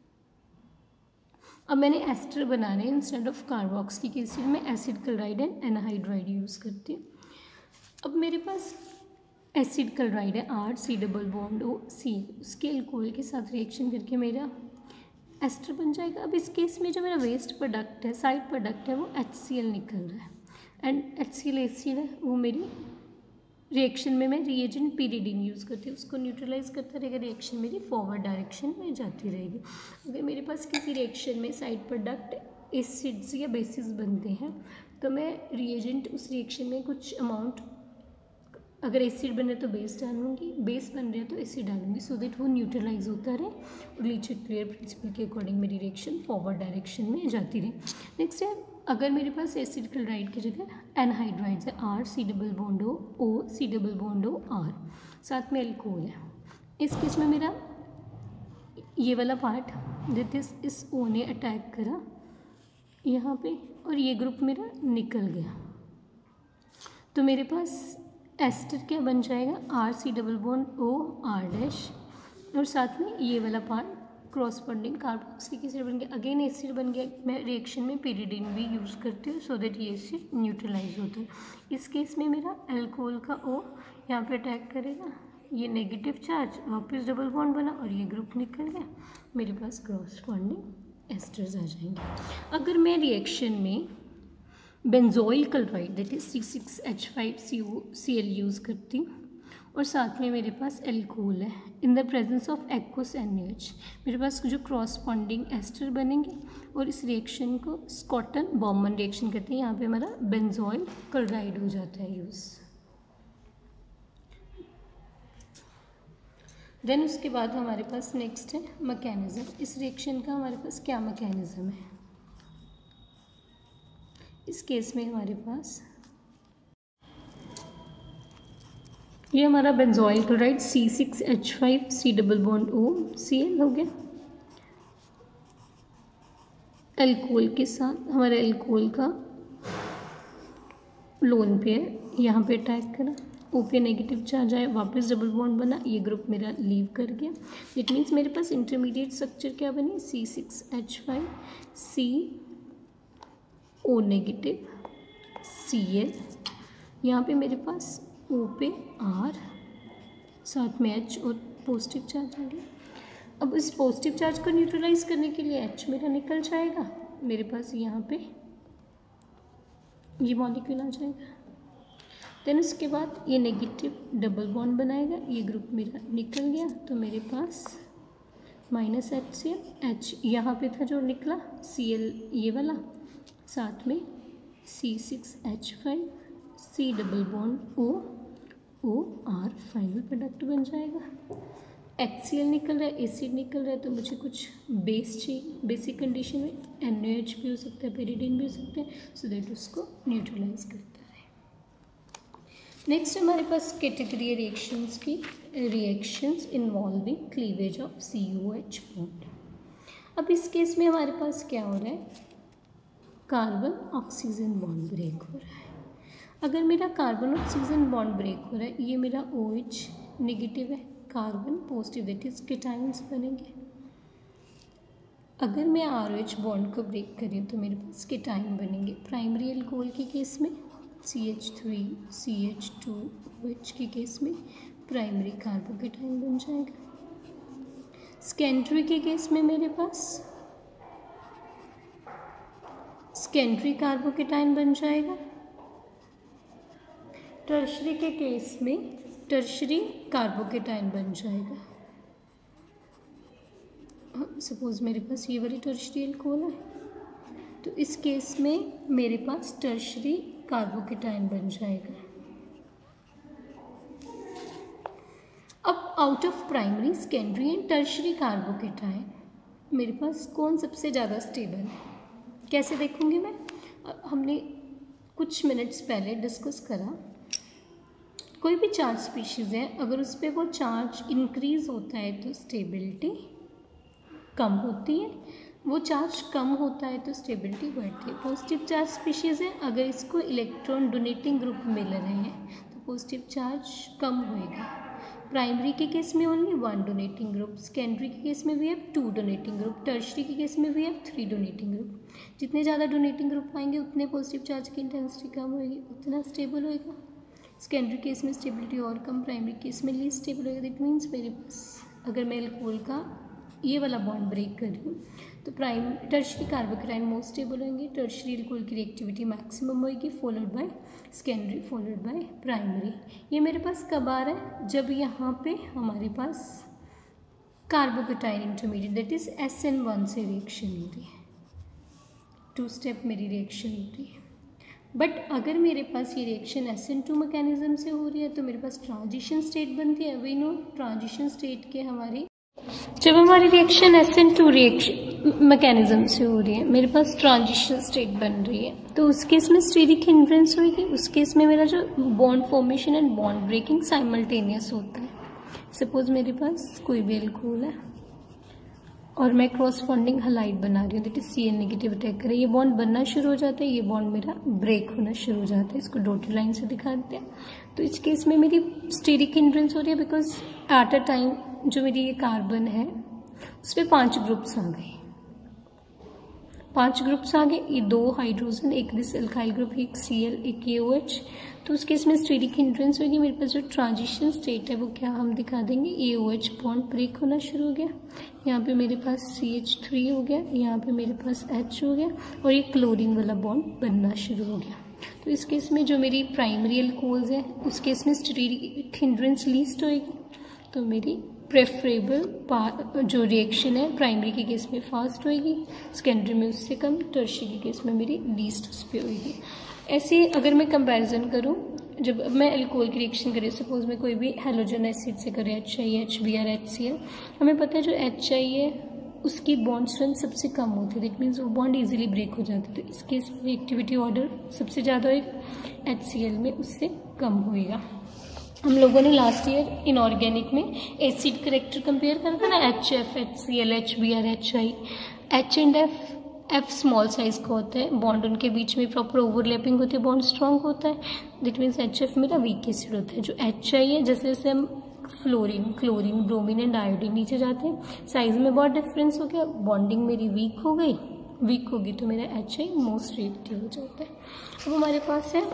[SPEAKER 1] अब मैंने एस्टर बनाने इंस्टेड ऑफ कार्बोक्सिलिक एसिड में acid chloride and anhydride use करती हूँ। अब मेरे पास एसिड क्लोराइड है R C double bond O C, उसके अल्कोहल के साथ रिएक्शन करके मेरा एस्टर बन जाएगा। अब इस केस में जो मेरा वेस्ट प्रोडक्ट है, साइड प्रोडक्ट है, वो एच सी एल निकल रहा है and H C L acid है, वो मेरी रिएक्शन में मैं रिएजेंट पीरिडीन यूज़ करती हूँ, उसको न्यूट्रलाइज करता रहेगा, रिएक्शन मेरी फॉरवर्ड डायरेक्शन में जाती रहेगी। अगर मेरे पास किसी रिएक्शन में साइड प्रोडक्ट एसिड्स या बेसिस बनते हैं तो मैं रिएजेंट उस रिएक्शन में कुछ अमाउंट, अगर एसिड बन रहा है तो बेस डालूंगी, बेस बन रहा है तो एसिड डालूंगी, सो दैट वो न्यूट्रलाइज होता रहे और लीच-क्लियर प्रिंसिपल के अकॉर्डिंग मेरी रिएक्शन फॉरवर्ड डायरेक्शन में जाती रहे। नेक्स्ट है, अगर मेरे पास एसिड क्लोराइड की जगह एनहाइड्राइड्स है, R C double bond O O C double bond O R, साथ में अल्कोहल है, इस केस में मेरा ये वाला पार्ट दैट इज इस ओ ने अटैक करा यहाँ पे और ये ग्रुप मेरा निकल गया, तो मेरे पास एस्टर क्या बन जाएगा, R C double bond O R dash और साथ में ये वाला पार्ट क्रॉसबॉन्डिंग कार्बोक्सिलिक एसिड बन गया। अगेन एसिड बन गया, मैं रिएक्शन में पीरिडीन भी यूज़ करती हूँ सो दैट ये एसिड न्यूट्रलाइज होता है। इस केस में मेरा अल्कोहल का ओ यहाँ पे अटैक करेगा, ये नेगेटिव चार्ज वापस डबल बॉन्ड बना और ये ग्रुप निकल गया, मेरे पास क्रॉसबॉन्डिंग एस्टर्स आ जाएंगे। अगर मैं रिएक्शन में benzoyl chloride that is C six H five C O C L use करती हूँ और साथ में मेरे पास अल्कोहल है, in the presence of aqueous N H, मेरे पास जो क्रॉसबॉन्डिंग एस्टर बनेंगे और इस रिएक्शन को स्कॉटन बॉमन रिएक्शन कहते हैं, यहाँ पे हमारा बेंजोइल क्लोराइड हो जाता है यूज़। देन उसके बाद हमारे पास नेक्स्ट है मैकेनिज्म, इस रिएक्शन का हमारे पास क्या मैकेनिज्म है। इस केस में हमारे पास ये हमारा benzoyl chloride C six H five C double bond O C L हो गया, अल्कोहल के साथ हमारे अल्कोहल का लोन पेयर यहाँ पे अटैक करा, ओ पे नेगेटिव चार्ज आया, वापस डबल बॉन्ड बना, ये ग्रुप मेरा लीव कर गया। इट मीन्स मेरे पास इंटरमीडिएट स्ट्रक्चर क्या बनी, C six H five C O negative C L, यहाँ पे मेरे पास ओ पे आर साथ में एच और पॉजिटिव चार्ज आ गया। अब इस पॉजिटिव चार्ज को न्यूट्रलाइज करने के लिए एच मेरा निकल जाएगा, मेरे पास यहाँ पे ये मॉलिक्यूल आ जाएगा। देन उसके बाद ये नेगेटिव डबल बॉन्ड बनाएगा, ये ग्रुप मेरा निकल गया, तो मेरे पास minus H C L, H यहाँ पे था जो निकला सी एल ये वाला, साथ में C six H five C double bond O, O R final product बन जाएगा। एच सी एल निकल रहा है, एसिड निकल रहा है, तो मुझे कुछ बेस चाहिए। बेसिक कंडीशन में एन ओ एच भी हो सकता है, पेरिडीन भी हो सकते हैं, सो दैट उसको न्यूट्रलाइज करता है। नेक्स्ट हमारे पास कैटेगरी रिएक्शंस की, reactions involving cleavage of C O H bond. अब इस केस में हमारे पास क्या हो रहा है, कार्बन ऑक्सीजन बॉन्ड ब्रेक हो रहा है। अगर मेरा कार्बन ऑक्सीजन बॉन्ड ब्रेक हो रहा है, ये मेरा ओ एच नेगेटिव है, carbon positive, that is cations बनेंगे। अगर मैं आर ओ एच बॉन्ड को ब्रेक करी तो मेरे पास केटाइन बनेंगे। प्राइमरी अल्कोहल के केस में C H three C H two O H के केस में प्राइमरी कार्बोकेटाइन बन जाएगा। सेकेंडरी के केस में मेरे पास सेकेंडरी कार्बोकेटाइन बन जाएगा। टर्शरी के केस में टर्शरी कार्बोकेटाइन बन जाएगा। सपोज मेरे पास ये वाली टर्शरी अल्कोहल है, तो इस केस में मेरे पास टर्शरी कार्बोकेटाइन बन जाएगा। अब out of primary, secondary and tertiary carbocation मेरे पास कौन सबसे ज़्यादा स्टेबल है, कैसे देखूंगी मैं? हमने कुछ मिनट्स पहले डिस्कस करा, कोई भी चार्ज स्पीशीज़ है, अगर उस पर वो चार्ज इंक्रीज होता है तो स्टेबिलिटी कम होती है, वो चार्ज कम होता है तो स्टेबिलिटी बढ़ती है। पॉजिटिव चार्ज स्पीशीज़ है, अगर इसको इलेक्ट्रॉन डोनेटिंग ग्रुप मिल रहे हैं तो पॉजिटिव चार्ज कम होएगा। प्राइमरी के केस में only one donating group, secondary के केस में we have two donating group, tertiary के केस में we have three donating group. जितने ज़्यादा डोनेटिंग ग्रुप आएंगे उतने पॉजिटिव चार्ज की इंटेंसिटी कम होएगी, उतना स्टेबल होएगा। सेकेंडरी केस में स्टेबिलिटी और कम, प्राइमरी केस में लीस्ट स्टेबल होएगा। दैट मीन्स मेरे पास अगर मैं अल्कोहल का ये वाला बॉन्ड ब्रेक कर रही हूँ तो prime tertiary carbocation most stable होंगे, टर्शरी अल्कोहल की रिएक्टिविटी मैक्सिमम होगी, followed by secondary, followed by primary. ये मेरे पास कब आ रहा है, जब यहाँ पे हमारे पास carbocation intermediate that is S N one से रिएक्शन हो रही है, टू स्टेप मेरी रिएक्शन हो रही है। बट अगर मेरे पास ये reaction S N two mechanism से हो रही है तो मेरे पास ट्रांजिशन स्टेट बनती है। वी नो ट्रांजिशन स्टेट के हमारी, जब हमारी reaction S N two reaction mechanism से हो रही है, मेरे पास ट्रांजिशन स्टेट बन रही है, तो उस केस में स्टीरिक हिंड्रेंस होगी। उस केस में मेरा जो bond formation and bond breaking simultaneous होता है। सपोज मेरे पास कोई भी अल्कोहल है और मैं क्रॉसबॉन्डिंग हलाइड बना रही हूँ, that is C N negative attack करे, ये बॉन्ड बनना शुरू हो जाता है, ये बॉन्ड मेरा ब्रेक होना शुरू हो जाता है। इसको डॉटेड लाइन से दिखा देते हैं। तो इस केस में मेरी स्टीरिक हिंड्रेंस हो रही है, बिकॉज एट अ टाइम जो मेरी ये कार्बन है उस पर पांच ग्रुप्स आ गए, पांच ग्रुप्स आ गए, ये दो हाइड्रोजन, एक दिस अल्काइल ग्रुप, एक सी एल, एक ए ओ एच। तो उस केस में स्टीरिक हिंड्रेंस होगी। मेरे पास जो ट्रांजिशन स्टेट है वो क्या हम दिखा देंगे, a O H bond break होना शुरू हो गया, यहाँ पे मेरे पास सी एच थ्री हो गया, यहाँ पे मेरे पास H हो गया और ये क्लोरीन वाला बॉन्ड बनना शुरू हो गया। तो इस केस में जो मेरी प्राइमरी अल्कोहल्स है उस केस में स्टीरिक हिंड्रेंस लीस्ट होएगी, तो मेरी प्रेफरेबल जो रिएक्शन है प्राइमरी के केस में फास्ट होएगी, सेकेंडरी में उससे कम, टर्शरी के केस में मेरी लीस्ट उस पर होएगी। ऐसे अगर मैं कंपैरिजन करूं, जब मैं अल्कोहल की रिएक्शन करी, सपोज मैं कोई भी हैलोजन एसिड से करें, H I H B R H C L, हमें पता है जो एच आई है उसकी बॉन्ड स्ट्रेंथ सबसे कम होती है, दैट मीन्स वो बॉन्ड इजीली ब्रेक हो जाती है। तो इस केस में रिएक्टिविटी ऑर्डर सबसे ज़्यादा होएगा, एच सी एल में उससे कम होएगा। हम लोगों ने लास्ट ईयर इनऑर्गेनिक में एसिड करेक्टर कंपेयर करा था ना, H F, H C L, H B R, H I. H and F, F small size का होता है, बॉन्ड उनके बीच में प्रॉपर ओवरलैपिंग होती है, बॉन्ड स्ट्रॉन्ग होता है, दैट मीन्स एच एफ मेरा वीक एसिड होता है। जो एच आई है, जैसे जैसे हम fluorine, chlorine, bromine and iodine नीचे जाते हैं, साइज में बहुत डिफरेंस हो गया, बॉन्डिंग मेरी वीक हो गई, वीक होगी तो मेरा एच आई मोस्ट रिएक्टिव हो जाता है। अब हमारे पास है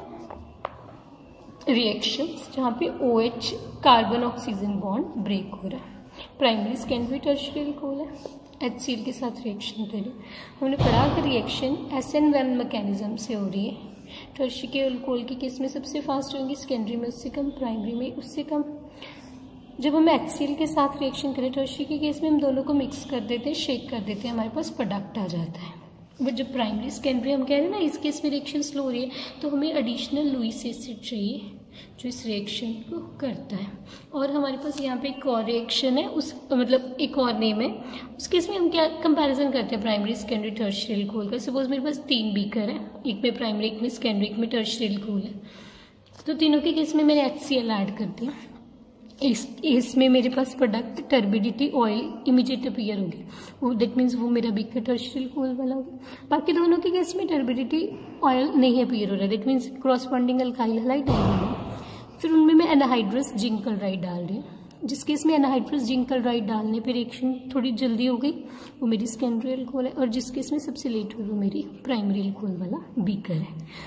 [SPEAKER 1] रिएक्शंस जहाँ पे O H carbon oxygen bond break हो रहा है, प्राइमरी, सेकेंडरी, टर्शरी अल्कोहल है, एच सी एल के साथ रिएक्शन दे रही है। हमने पढ़ा कि reaction S N one mechanism से हो रही है, टर्शरी के अल्कोहल के केस में सबसे फास्ट होंगी, सेकेंडरी में उससे कम, प्राइमरी में उससे कम। जब हम एच सी एल के साथ रिएक्शन करें टर्शरी के केस में, हम दोनों को मिक्स कर देते हैं, शेक कर देते हैं, हमारे पास प्रोडक्ट आ जाता है। बट जब प्राइमरी सेकेंडरी हम कह रहे हैं ना इस केस में रिएक्शन स्लो हो रही है, तो हमें एडिशनल लुईस एसिड चाहिए जो इस रिएक्शन को करता है। और हमारे पास यहाँ पे एक और रिएक्शन है, उस मतलब एक और नेम है, उस केस में हम क्या कंपैरिजन करते हैं प्राइमरी सेकेंडरी टर्शियरी अल्कोहल का। सपोज मेरे पास तीन बीकर है, एक में प्राइमरी, एक में सेकेंडरी, एक में टर्शियरी अल्कोहल है, तो तीनों के केस में मैंने एच सी एल ऐड कर दिया। इस इसमें मेरे पास product turbidity oil immediate appear होगी, वो दैट मीन्स वो मेरा बीकर टर्शियरी अल्कोहल वाला होगा। बाकी दोनों के केस में टर्बिडिटी ऑयल नहीं अपीयर हो रहा है, that means corresponding alkyl halide नहीं है। फिर उनमें मैं एनाहाइड्रस जिंक क्लोराइड डाल रही हूँ, जिस केस में एनाहाइड्रस जिंक क्लोराइड डालने पर रिएक्शन थोड़ी जल्दी हो गई, वो मेरी सेकेंडरी अल्कोहल है। और जिस केस में सबसे लेट हुई वो मेरी प्राइमरी अल्कोहल वाला बीकर है।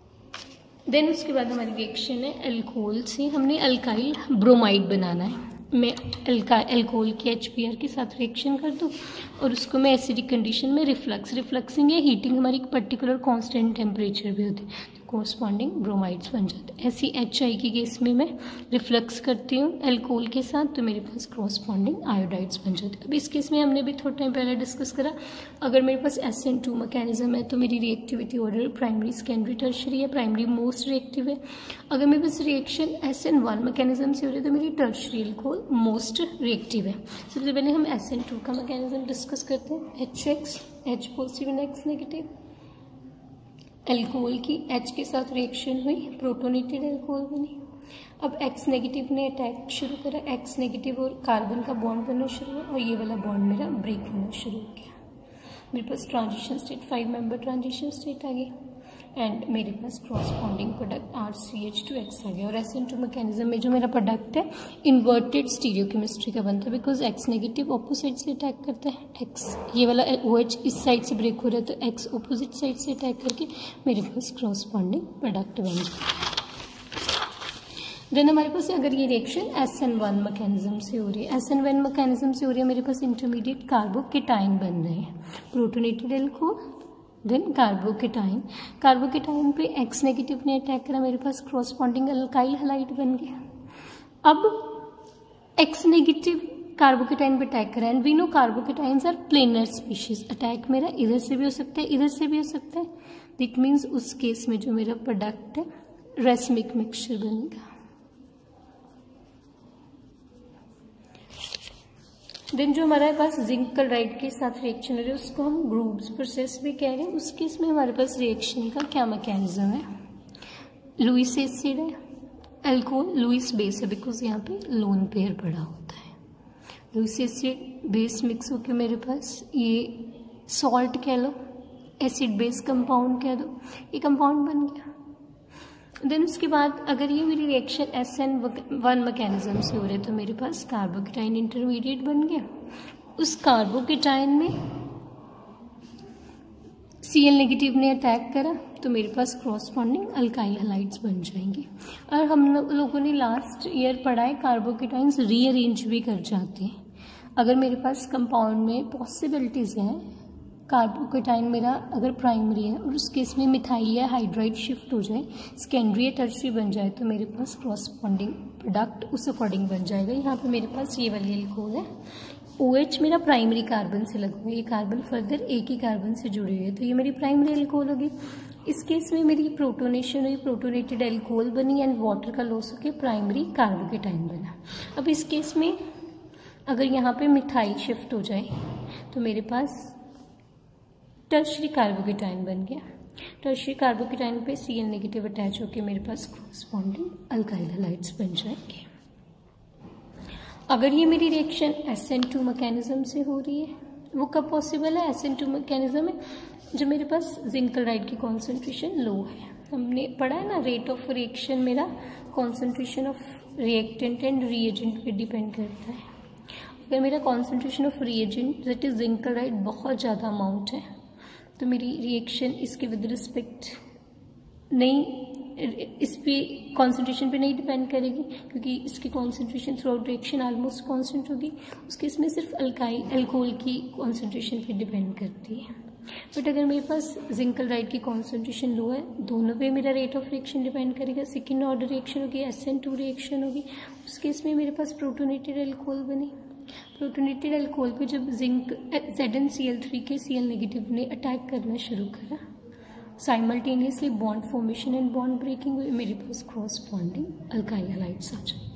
[SPEAKER 1] देन उसके बाद हमारी रिएक्शन है अल्कोहल से, हमने अल्काइल ब्रोमाइड बनाना है। मैं अल्का अल्कोहल के एच पी आर के साथ रिएक्शन कर दूँ और उसको मैं एसिडिक कंडीशन में रिफ्लक्स रिफ्लक्सिंग या हीटिंग हमारी पर्टिकुलर कांस्टेंट टेम्परेचर भी होती है, तो कोरस्पॉन्डिंग ब्रोमाइड्स बन जाते हैं। ऐसी एच आई की केस में मैं रिफ्लक्स करती हूँ अल्कोहल के साथ, तो मेरे पास कोरस्पॉन्डिंग आयोडाइड्स बन जाते हैं। अब इस केस में हमने भी थोड़ा टाइम पहले डिस्कस करा, अगर मेरे पास एस एन टू मैकेनिज्म है तो मेरी reactivity order primary secondary tertiary है, प्राइमरी मोस्ट रिएक्टिव है। अगर मेरे पास reaction S N one mechanism से हो रही है तो मेरी टर्शियरी अल्कोहल मोस्ट रिएक्टिव है। सबसे पहले हम एस एन टू का मैकेनिज्म डिस्कस करते हैं। H X, H positive and X negative, alcohol की H के साथ रिएक्शन हुई, प्रोटोनेटेड अल्कोहल बनी। अब X नेगेटिव ने अटैक शुरू करा, X नेगेटिव और कार्बन का बॉन्ड बनना शुरू हुआ और ये वाला बॉन्ड मेरा ब्रेक होना शुरू हो गया। मेरे पास transition state, five member transition state आ गई एंड मेरे पास corresponding product R C H two X आ गया। और एस एन टू मैकेनिज्म में जो मेरा प्रोडक्ट है इन्वर्टेड स्टीरियोकेमिस्ट्री का बनता है, बिकॉज एक्स नेगेटिव ऑपोजिट से अटैक करता है, एक्स ये वाला ओ एच इस साइड से ब्रेक हो रहा है तो एक्स ऑपोजिट साइड से अटैक करके मेरे पास क्रॉसबॉन्डिंग प्रोडक्ट बन जाता है। देन हमारे पास अगर ये reaction S N one mechanism से हो रही है, एस एन वन मैकेनिज्म से हो रही है, मेरे पास इंटरमीडिएट कार्बोकेटाइन बन रहे हैं, protonated alcohol then carbocation. Carbocation पे एक्स नेगेटिव ने अटैक करा, मेरे पास क्रॉसबॉन्डिंग अल्काइल हैलाइड बन गया। अब एक्स नेगेटिव कार्बोकेटाइन पे अटैक करा and we know carbocations are planar species, attack मेरा इधर से भी हो सकता है, इधर से भी हो सकता है। दैट मीन्स उस केस में जो मेरा प्रोडक्ट है रेसमिक मिक्सचर बनेगा। देन जो हमारे पास जिंक क्लोराइड के साथ रिएक्शन हो रही है उसको हम ग्रूव्स प्रोसेस भी कह रहे हैं। उस केस में हमारे पास रिएक्शन का क्या मैकेनिज्म है, लुईस एसिड है, अल्कोहल लुईस बेस है बिकॉज यहाँ पे लोन पेयर पड़ा होता है। लुईस एसिड बेस मिक्स होकर मेरे पास ये सॉल्ट कह लो, एसिड बेस कंपाउंड कह दो, ये कंपाउंड बन गया। देन उसके बाद अगर ये मेरी reaction S N one mechanism से हो रही है तो मेरे पास कार्बोकेटाइन इंटरमीडिएट बन गया। उस कार्बोकेटाइन में सी एल नेगेटिव ने अटैक करा तो मेरे पास क्रॉसबॉन्डिंग अल्काइल हैलाइड्स बन जाएंगे। और हम लोगों ने लास्ट ईयर पढ़ा है कार्बोकेटाइन्स रीअरेंज भी कर जाते हैं। अगर मेरे पास कंपाउंड में पॉसिबिलिटीज़ हैं, कार्बोकेटाइन मेरा अगर प्राइमरी है और उस केस में मिथाइल या हाइड्राइड शिफ्ट हो जाए, सेकेंडरी या टर्शियरी बन जाए तो मेरे पास क्रॉसबॉन्डिंग प्रोडक्ट उस अकॉर्डिंग बन जाएगा। यहाँ पे मेरे पास ये वाली अल्कोहल है, OH मेरा प्राइमरी कार्बन से लगा हुआ है, ये कार्बन फर्दर एक ही कार्बन से जुड़ी हुई है तो ये मेरी प्राइमरी अल्कोहल होगी। इस केस में मेरी प्रोटोनेशन हुई, प्रोटोनेटेड अल्कोहल बनी एंड वाटर का लॉस होकर प्राइमरी कार्बोकेटाइन बना। अब इस केस में अगर यहाँ पे मिथाइल शिफ्ट हो जाए तो मेरे पास टर्शियरी कार्बोकेटाइन बन गया। टर्शियरी कार्बोकेटाइन पे सी एल नेगेटिव अटैच होकर मेरे पास क्रॉसबॉन्डिंग अल्काइल हैलाइड्स बन जाएंगे। अगर ये मेरी reaction S N two mechanism से हो रही है, वो कब पॉसिबल है, एस एन टू मैकेनिज्म में जब मेरे पास जिंक क्लोराइड की कॉन्सेंट्रेशन लो है। हमने पढ़ा है ना रेट ऑफ रिएक्शन मेरा concentration of reactant and reagent पे डिपेंड करता है। अगर मेरा concentration of reagent that is zinc chloride बहुत ज़्यादा अमाउंट है तो मेरी रिएक्शन इसके विद रिस्पेक्ट नहीं, इस पे कॉन्सेंट्रेशन पे नहीं डिपेंड करेगी क्योंकि इसकी concentration throughout reaction almost constant होगी। उसके इसमें सिर्फ अल्काइल अल्कोहल की कॉन्सेंट्रेशन पे डिपेंड करती है। बट अगर मेरे पास जिंक क्लोराइड की कॉन्सेंट्रेशन लो है, दोनों पे मेरा रेट ऑफ रिएक्शन डिपेंड करेगा। सेकेंड ऑर्डर रिएक्शन होगी, एस एन टू रिएक्शन होगी, उस केस में मेरे पास प्रोटोनेटेड अल्कोहल बनी प्रोटोनेटेड अल्कोहल पे जब zinc Z N C L three के सी एल नेगेटिव ने अटैक करना शुरू करा, simultaneously bond formation and bond breaking हुई, मेरे पास क्रॉस बॉन्डिंग अल्काइल हैलाइड्स आ जाए।